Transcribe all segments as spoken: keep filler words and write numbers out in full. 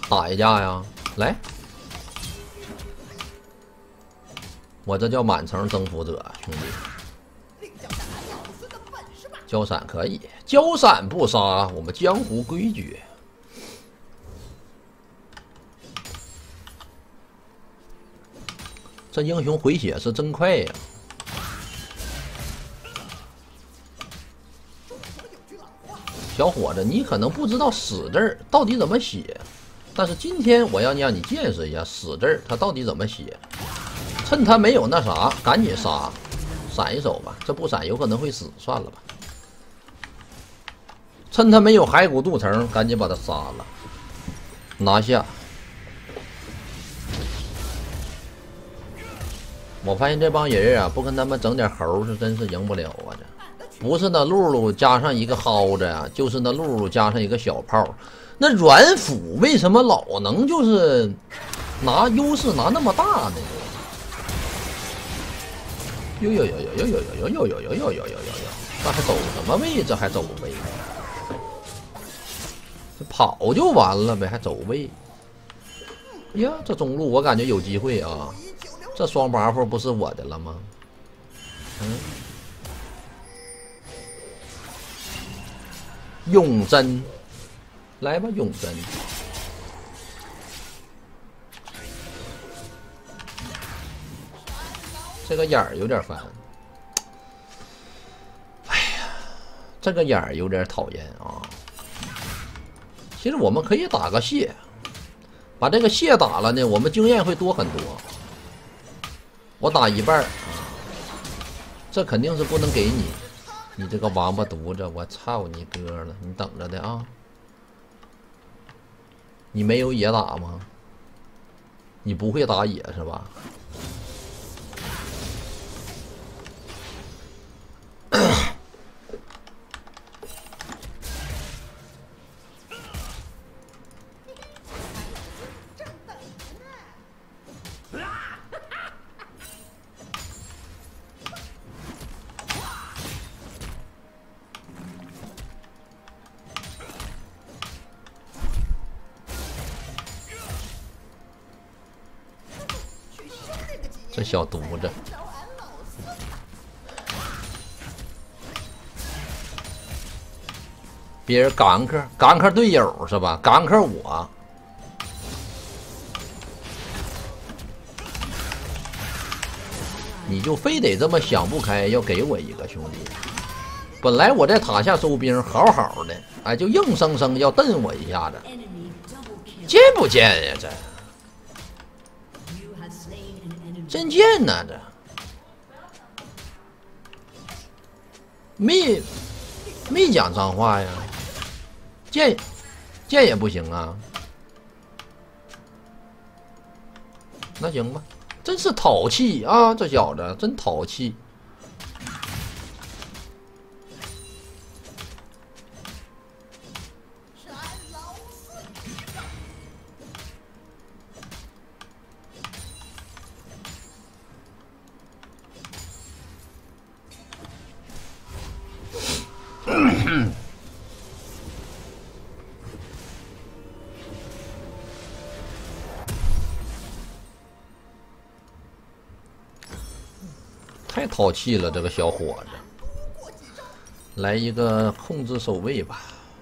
打一架呀！来，我这叫满城征服者，兄弟。交闪可以，交闪不杀，我们江湖规矩。这英雄回血是真快呀！小伙子，你可能不知道“死”字儿到底怎么写，但是今天我要让你见识一下“死”字儿它到底怎么写。趁他没有那啥，赶紧杀，闪一手吧。这不闪有可能会死，算了吧。趁他没有骸骨镀层，赶紧把他杀了，拿下。我发现这帮人啊，不跟他们整点猴是真是赢不了啊！这不是那露露加上一个蒿子啊，就是那露露加上一个小炮。那软辅为什么老能就是拿优势拿那么大呢？呦呦呦呦呦呦呦呦呦呦呦呦呦呦呦！那还走什么位？这还走位？这跑就完了呗，还走位？呀，这中路我感觉有机会啊！这双 buff 不是我的了吗？嗯，永贞，来吧，永贞。这个眼儿有点烦。哎呀，这个眼儿有点讨厌啊。其实我们可以打个蟹，把这个蟹打了呢，我们经验会多很多。我打一半，这肯定是不能给你，你这个王八犊子！我操你哥了，你等着的啊！你没有野打吗？你不会打野是吧？这小犊子，别人gank gank队友是吧？gank我，你就非得这么想不开，要给我一个兄弟。本来我在塔下收兵，好好的，哎，就硬生生要瞪我一下子，贱不贱呀？这。真贱呐！这没没讲脏话呀，贱贱也不行啊。那行吧，真是淘气啊！这小子真淘气。太淘气了，这个小伙子。来一个控制守卫吧。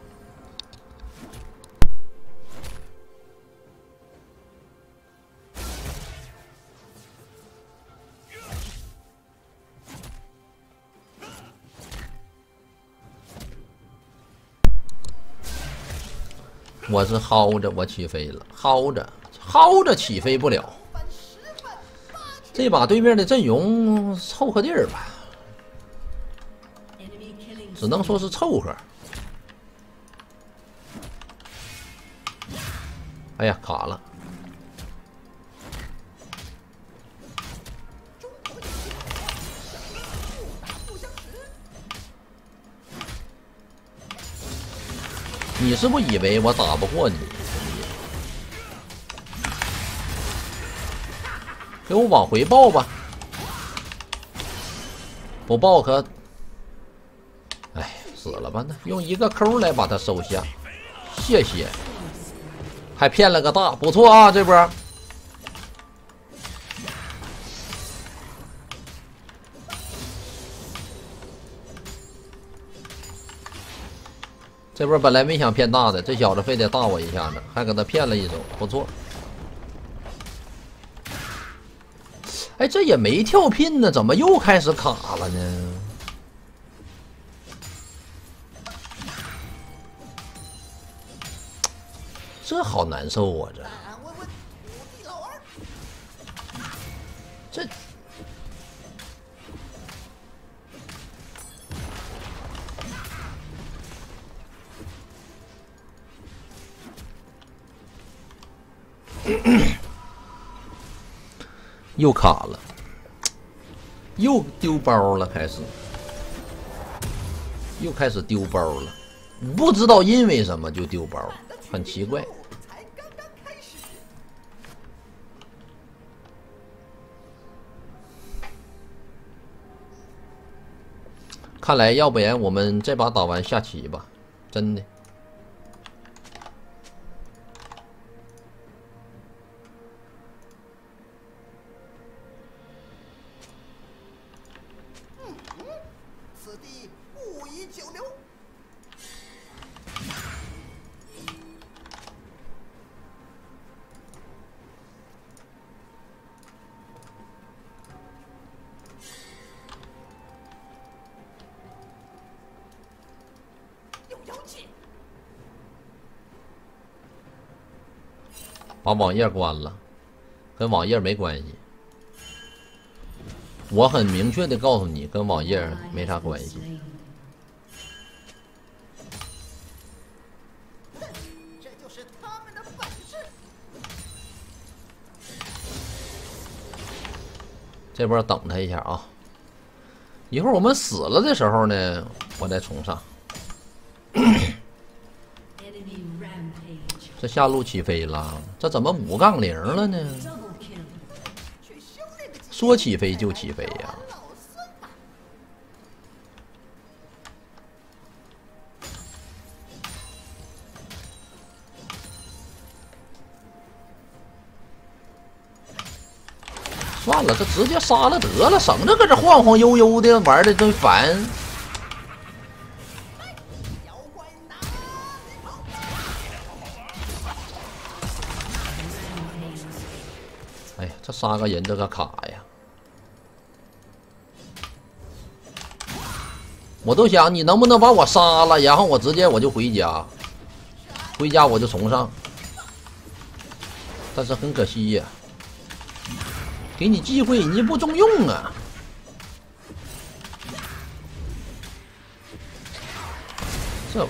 我是薅着我起飞了，薅着薅着起飞不了。这把对面的阵容凑合地儿吧，只能说是凑合。哎呀，卡了！你是不是以为我打不过你？给我往回爆吧，不爆可，哎，死了吧？那用一个扣来把它收下，谢谢。 还骗了个大，不错啊，这波。这波本来没想骗大的，这小子非得大我一下子，还给他骗了一手，不错。哎，这也没跳聘呢，怎么又开始卡了呢？这好难受啊！这这。又卡了，又丢包了，开始，又开始丢包了，不知道因为什么就丢包，很奇怪。看来要不然我们这把打完下棋吧，真的。把网页关了，跟网页没关系。我很明确的告诉你，跟网页没啥关系。这就是他们的本事。这波等他一下啊，一会儿我们死了的时候呢，我再冲上。这下路起飞了，这怎么五杠零了呢？说起飞就起飞呀！算了，这直接杀了得了，省着搁这晃晃悠悠的玩的真烦。哎呀，这杀个人这个卡呀！我都想你能不能把我杀了，然后我直接我就回家，回家我就重上。但是很可惜呀，给你机会你不中用啊！这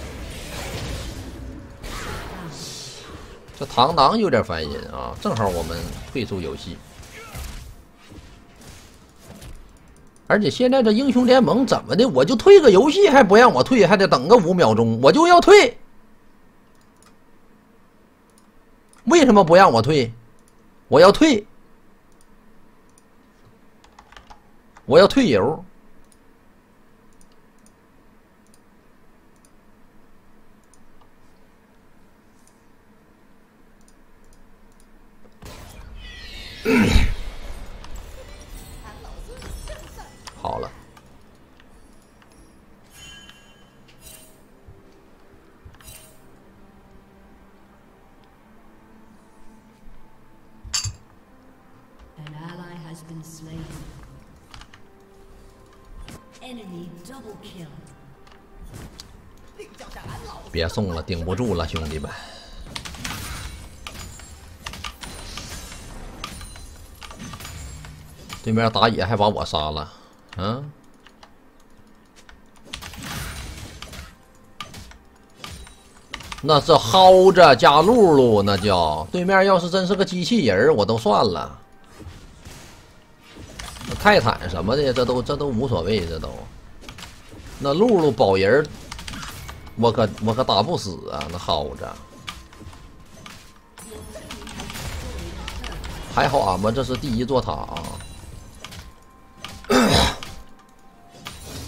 这螳螂有点烦人啊！正好我们退出游戏，而且现在这英雄联盟怎么的，我就退个游戏还不让我退，还得等个五秒钟，我就要退。为什么不让我退？我要退，我要退游。好了，别送了，顶不住了，兄弟们。对面打野还把我杀了，嗯，那是薅着加露露，那叫对面要是真是个机器人我都算了，泰坦什么的这都这都无所谓，这都那露露保人，我可我可打不死啊，那薅着。还好俺们这是第一座塔啊。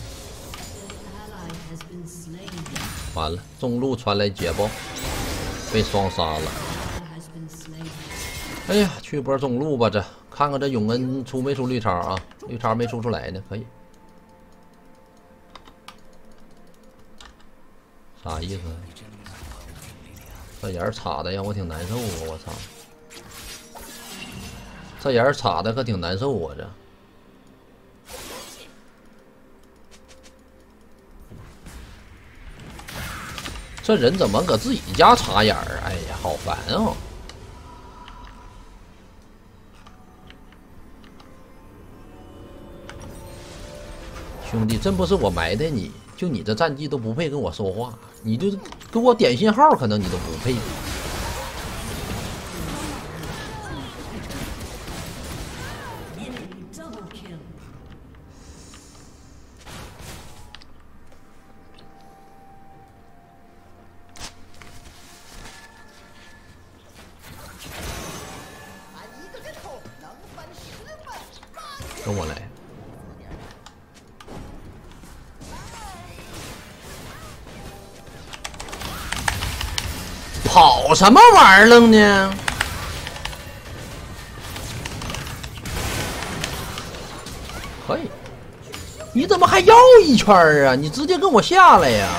完了，中路传来捷报， 被双杀了。哎呀，去波中路吧，这看看这永恩出没出绿叉啊？绿叉没出出来呢，可以。啥意思？这眼插的让我挺难受啊！我操，这眼插的可挺难受啊！这。 这人怎么搁自己家插眼儿？哎呀，好烦哦！兄弟，真不是我埋汰你，就你这战绩都不配跟我说话，你就给我点信号，可能你都不配。跟我来。 跑什么玩意儿了呢？可以，你怎么还绕一圈啊？你直接跟我下来呀！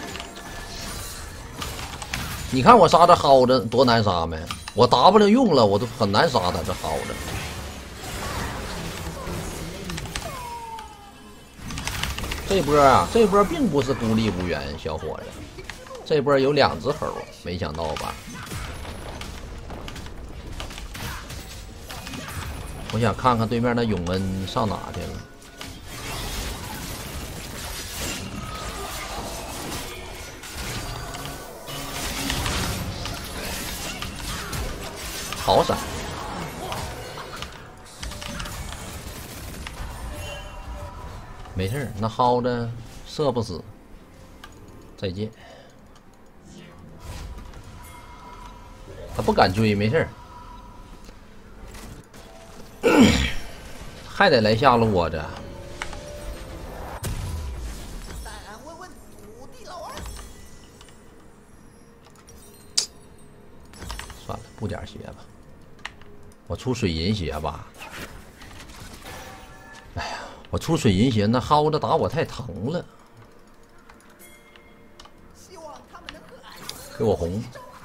你看我杀这耗子多难杀没？我 W 用了，我都很难杀他这耗子。这波啊，这波并不是孤立无援，小伙子。 这波有两只猴，没想到吧？我想看看对面的永恩上哪去了。好闪！没事，那耗子射不死。再见。 他不敢追，没事儿，还得来下路啊！这算了，布点鞋吧，我出水银鞋吧。哎呀，我出水银鞋，那耗子打我太疼了。给我红。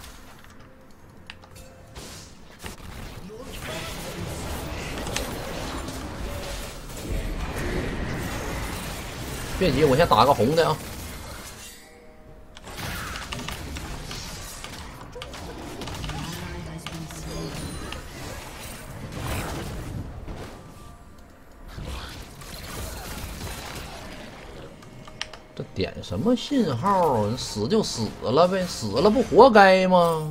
别急，我先打个红的啊！这点什么信号？死就死了呗，死了不活该吗？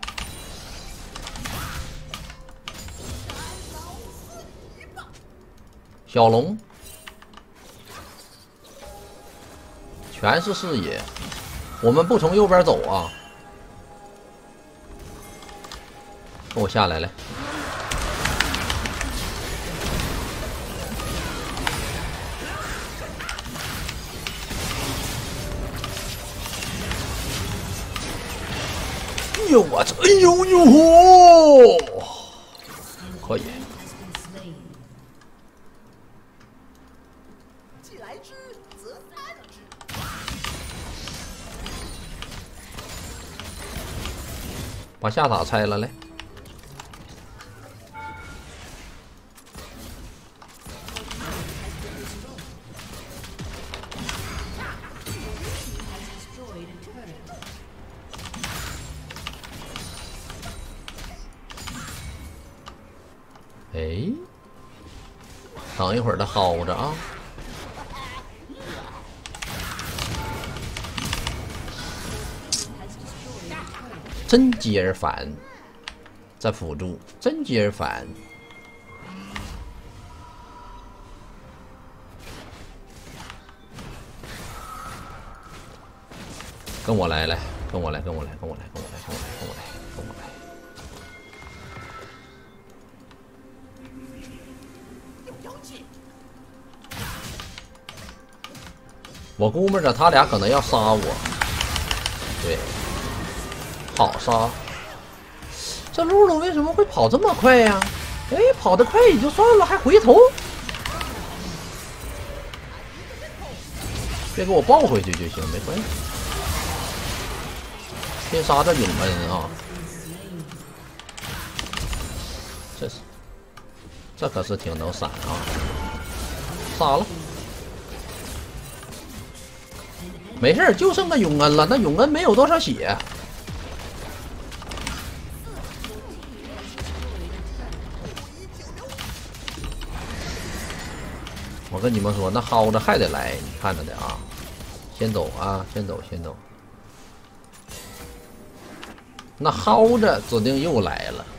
小龙。 全是视野，我们不从右边走啊！给我下来来！哎呦我操！哎呦呦！可以。 把下塔拆了来！哎，等一会儿他薅着啊！真接着烦，在辅助，真接着烦。跟我来，来，跟我来，跟我来，跟我来，跟我来，跟我来，跟我来，跟我来。我估摸着他俩可能要杀我，对。 跑杀。这露露为什么会跑这么快呀？哎，跑得快也就算了，还回头。别给我抱回去就行，没关系。先杀这永恩啊！这是，这可是挺能闪啊！杀了。 没事，就剩个永恩了。那永恩没有多少血，我跟你们说，那薅着还得来，你看着的啊！先走啊，先走，先走。那薅着指定又来了。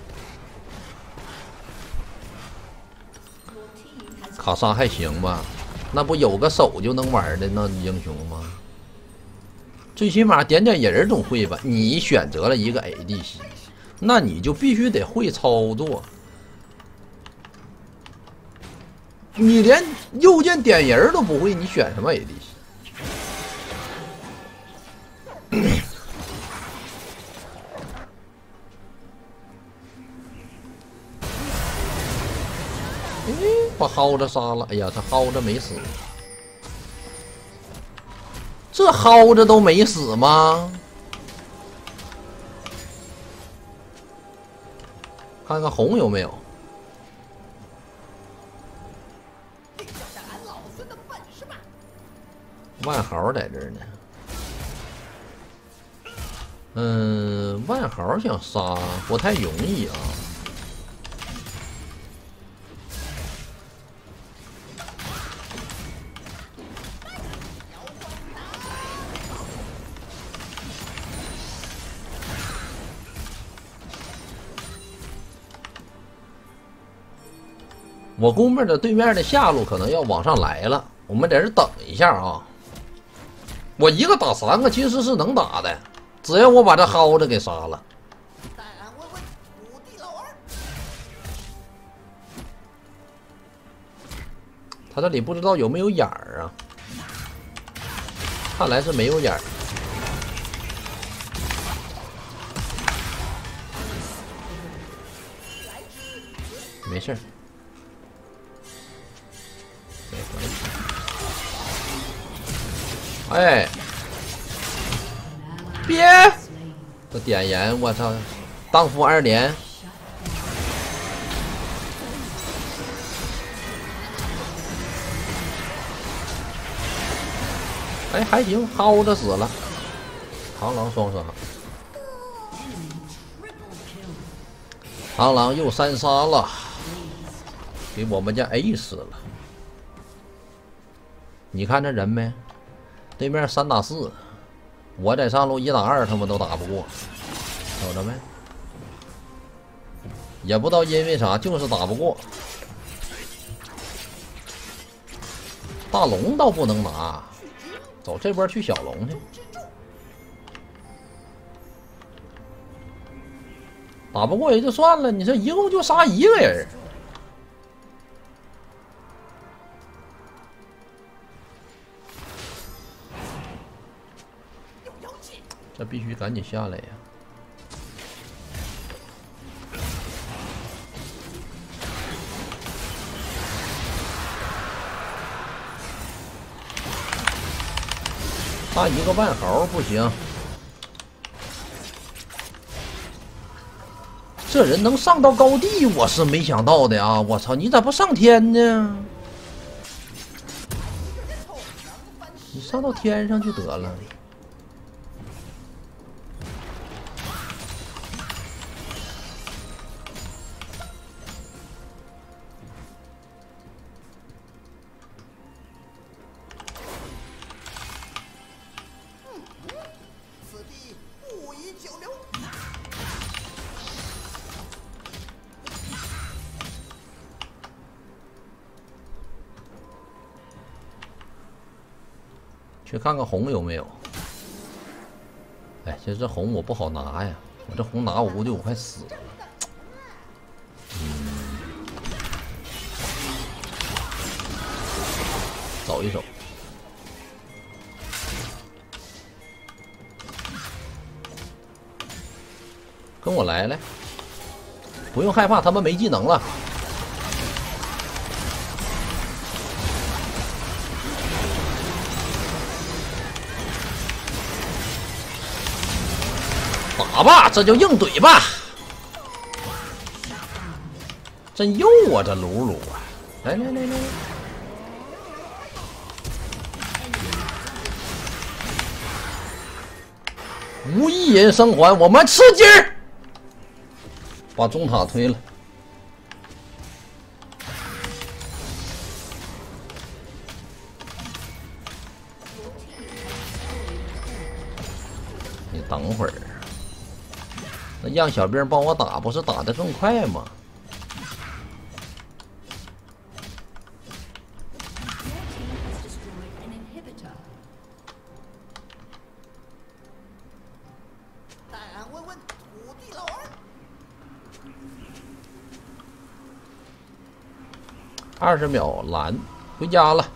卡莎还行吧？那不有个手就能玩的那英雄吗？ 最起码点点人总会吧？你选择了一个 A D C， 那你就必须得会操作。你连右键点人都不会，你选什么 A D C？ 哎，把薅着杀了！哎呀，他薅着没死。 这薅着都没死吗？看看红有没有。万豪在这儿呢。嗯，万豪想杀不太容易啊。 我估摸着对面的下路可能要往上来了，我们在这等一下啊。我一个打三个其实是能打的，只要我把这薅着给杀了。他这里不知道有没有眼儿啊？看来是没有眼儿。没事儿。 哎，别！这点烟，我操！当夫二连，哎，还行，薅着死了。螳螂双杀，螳螂又三杀了，给我们家 A 死了。你看这人没？ 对面三打四，我在上路一打二，他们都打不过，瞅着没？也不知道因为啥，就是打不过。大龙倒不能拿，走这波去小龙去。打不过也就算了，你这一共就杀一个人。 这必须赶紧下来呀！杀一个万豪不行，这人能上到高地，我是没想到的啊！我操，你咋不上天呢？你上到天上就得了。 去看看红有没有。哎，其实这红我不好拿呀，我这红拿我估计我快死了。嗯，走一走。 跟我来来，不用害怕，他们没技能了。打吧，这就硬怼吧。真幼啊，这鲁鲁啊！来来来来。 无一人生还，我们吃鸡儿，把中塔推了。你等会儿，那让小兵帮我打，不是打得更快吗？二十秒蓝，回家了。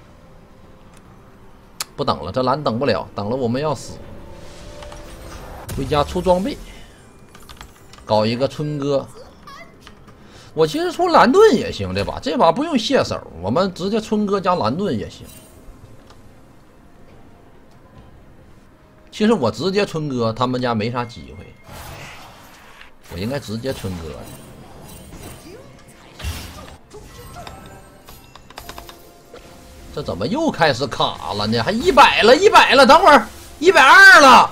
不等了，这蓝等不了，等了我们要死。回家出装备，搞一个春哥。我其实出蓝盾也行，这把这把不用卸手，我们直接春哥加蓝盾也行。其实我直接春哥，他们家没啥机会。我应该直接春哥的。 这怎么又开始卡了呢？还一百了，一百了，等会儿一百二了。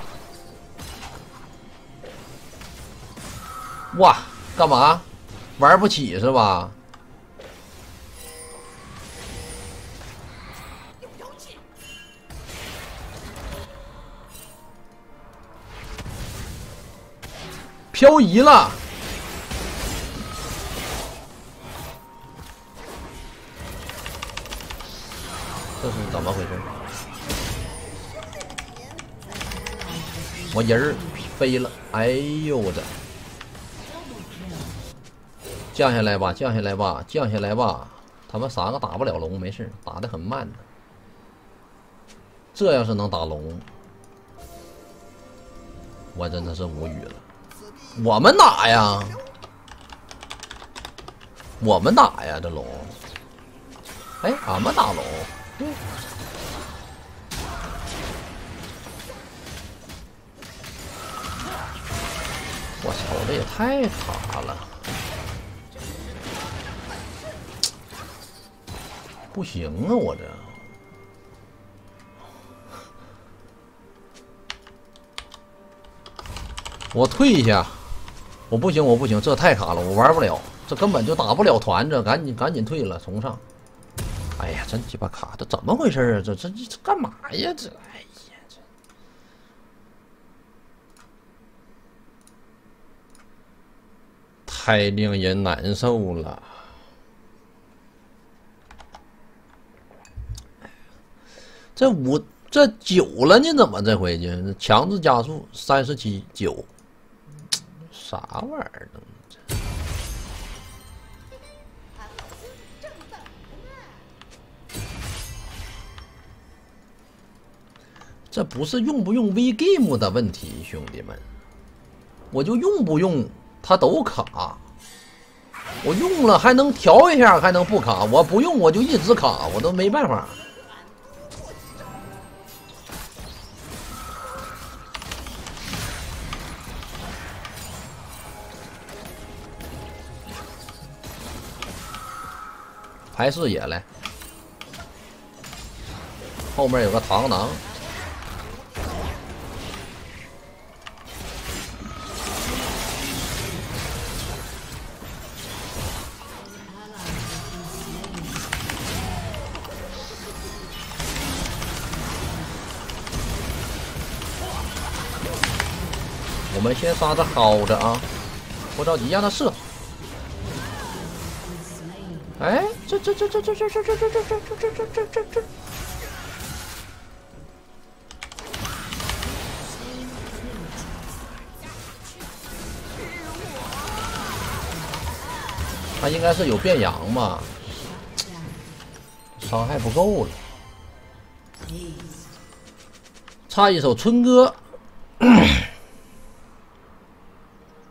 哇，干嘛？玩不起是吧？漂移了。 这是怎么回事？我人儿飞了！哎呦我的！降下来吧，降下来吧，降下来吧！他们三个打不了龙，没事，打得很慢的。这要是能打龙，我真的是无语了。我们打呀，我们打呀，这龙。哎，俺们打龙。 我操，这也太卡了！不行啊，我这我退一下，我不行，我不行，这太卡了，我玩不了，这根本就打不了团，这赶紧赶紧退了，重上。 哎呀，真鸡巴卡！这怎么回事啊？这这这干嘛呀？这哎呀，这太令人难受了。这五这九了呢？怎么这回呢？强制加速三十七九，啥玩意儿呢？ 这不是用不用 V Game 的问题，兄弟们，我就用不用它都卡。我用了还能调一下，还能不卡；我不用我就一直卡，我都没办法。排视野来，后面有个螳螂。 我们先杀着薅着啊，不着急，让他射。哎，这这这这这这这这这这这这这这这这，他应该是有变羊吧？伤害不够了，差一手春哥。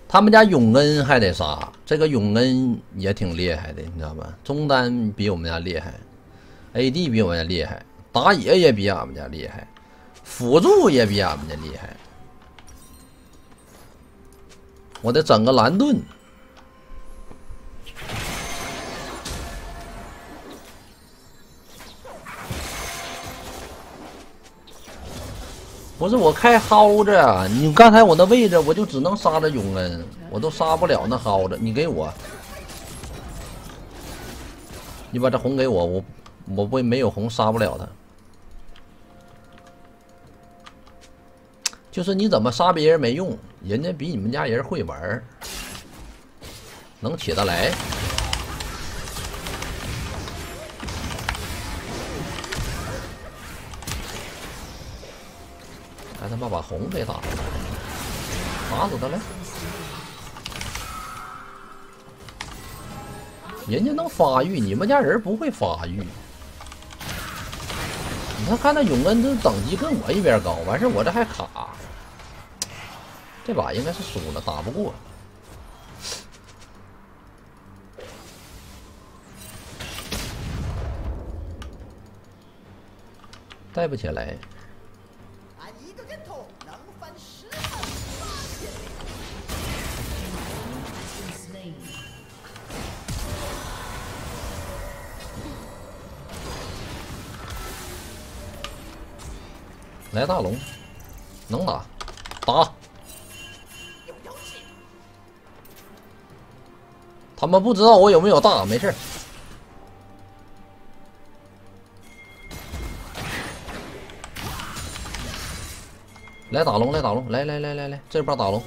他们家永恩还得杀，这个永恩也挺厉害的，你知道吧？中单比我们家厉害 ，A D 比我们家厉害，打野也比俺们家厉害，辅助也比俺们家厉害。我得整个蓝盾。不是我开薅着啊！你刚才我那位置，我就只能杀着永恩，我都杀不了那薅着。你给我，你把这红给我，我我不没有红杀不了他。就是你怎么杀别人没用，人家比你们家人会玩，能起得来。还他妈把红给打了，打死他来！人家能发育，你们家人不会发育。你看，看那永恩这等级跟我一边高，完事我这还卡，这把应该是输了，打不过。带不起来。来大龙，能打，打！他们不知道我有没有大，没事。来打龙，来打龙，来来来来来，这边打龙。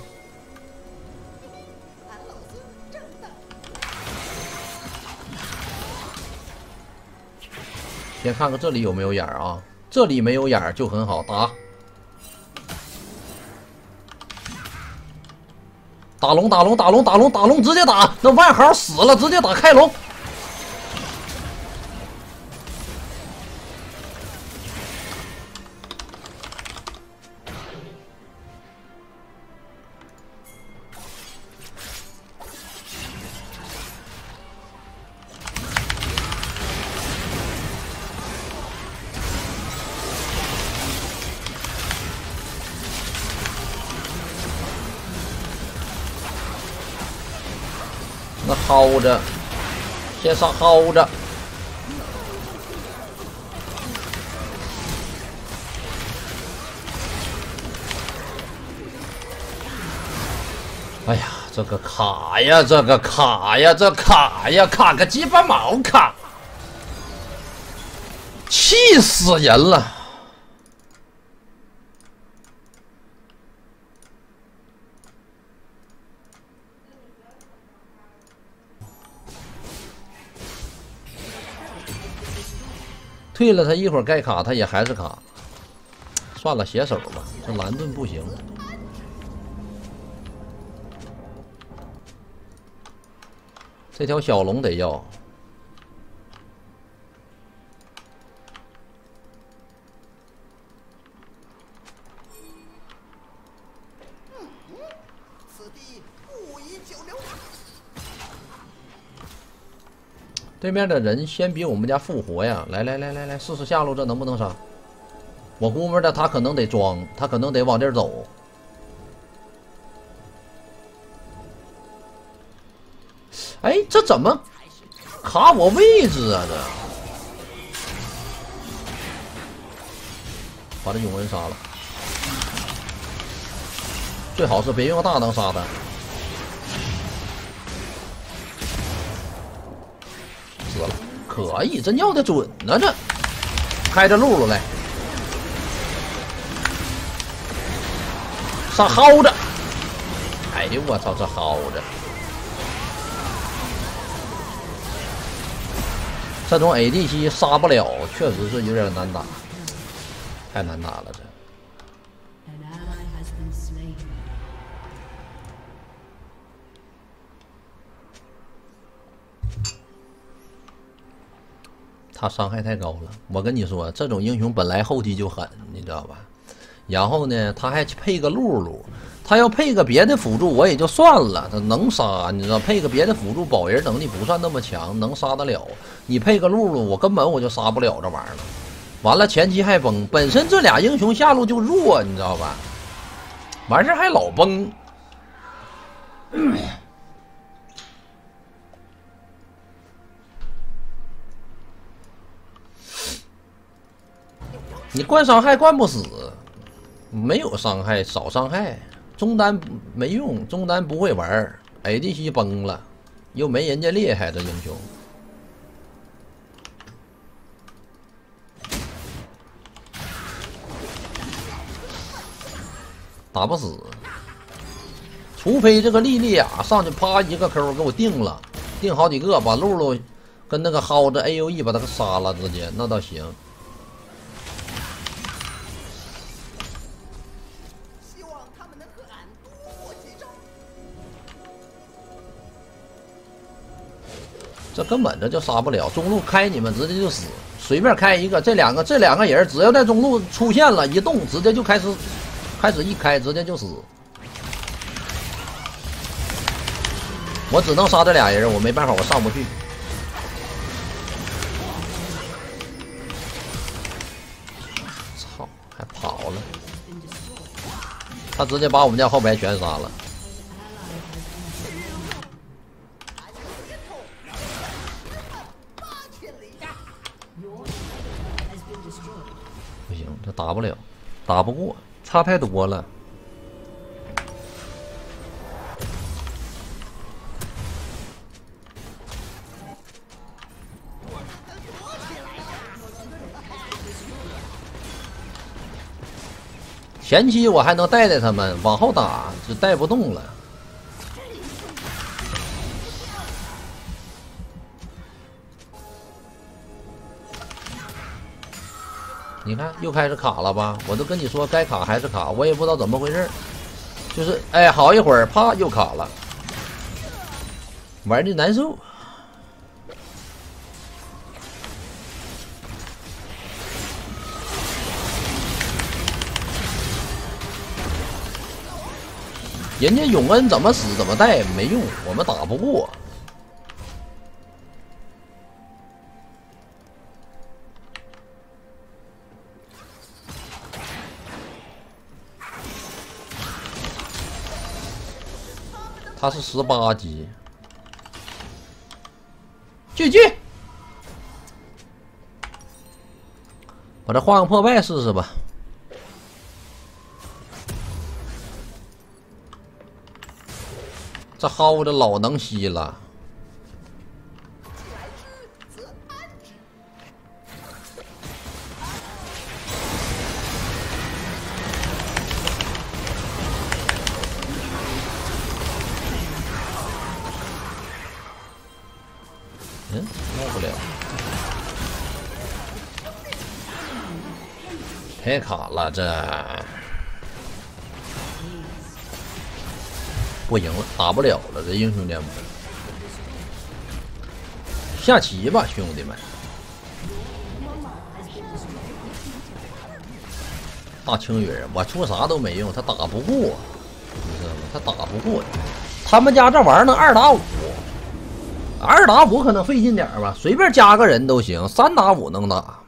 先看看这里有没有眼儿啊。这里没有眼儿就很好打，打龙打龙打龙打龙打龙，直接打！那万豪死了，直接打开龙。那薅着，先杀薅着。哎呀，这个卡呀，这个卡呀，这卡呀，卡个鸡巴毛卡！气死人了！退了他一会儿该卡，他也还是卡。算了，携手吧，这蓝盾不行。这条小龙得要。对面的人先比我们家复活呀！来来来来来，试试下路这能不能杀？我估摸着他可能得装，他可能得往这儿走。哎，这怎么卡我位置啊？这把这永恩杀了，最好是别用大能杀他。死了，可以，这尿的准呢，这开着路了来，杀薅着。哎呦我操，这薅着。这种 A D C 杀不了，确实是有点难打，太难打了这。他伤害太高了，我跟你说，这种英雄本来后期就狠，你知道吧？ 然后呢，他还配个露露，他要配个别的辅助我也就算了，他能杀，你知道，配个别的辅助保人能力不算那么强，能杀得了。你配个露露，我根本我就杀不了这玩意儿了。完了前期还崩，本身这俩英雄下路就弱，你知道吧？完事还老崩。嗯你灌伤害灌不死，没有伤害少伤害，中单没用，中单不会玩 ，A D C 崩了，又没人家厉害，这英雄打不死，除非这个莉莉娅上去啪一个 Q 给我定了，定好几个，把露露跟那个蒿子 A O E 把他给杀了，直接那倒行。这根本这就杀不了，中路开你们直接就死，随便开一个，这两个这两个人只要在中路出现了，一动直接就开始开始一开，直接就死。我只能杀这俩人，我没办法，我上不去。操，还跑了！他直接把我们家后排全杀了。不行，这打不了，打不过，差太多了。前期我还能带带他们，往后打就带不动了。你看又开始卡了吧？我都跟你说该卡还是卡，我也不知道怎么回事，就是哎好一会儿啪又卡了，玩的难受。人家永恩怎么死怎么带没用，我们打不过。他是十八级，聚聚，我再换个破败试试吧。这蒿子老能吸了，嗯，弄不了，太卡了这。不行了，打不了了，这英雄联盟，下棋吧，兄弟们！大青羽人，我出啥都没用，他打不过，你知道吗？他打不过，他们家这玩意儿能二打五，二打五可能费劲点吧，随便加个人都行，三打五能打。